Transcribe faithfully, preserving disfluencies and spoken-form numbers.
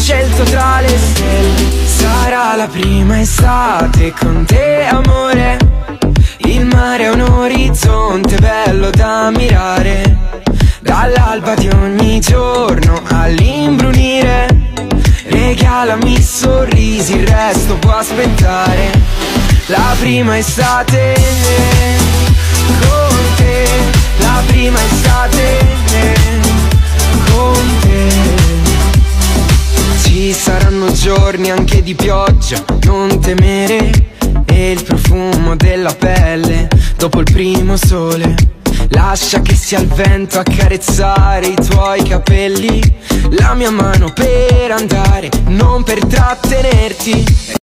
scelto tra le stelle. Sarà la prima estate con te, amore. Il mare è un orizzonte bello da ammirare, dall'alba di ogni giorno all'imbrunire. Regalami sorrisi, il resto può aspettare. La prima estate con te, la prima estate con te. Ci saranno giorni anche di pioggia, non temere. E il profumo della pelle dopo il primo sole. Lascia che sia il vento a carezzare i tuoi capelli, la mia mano per andare, non per trattenerti.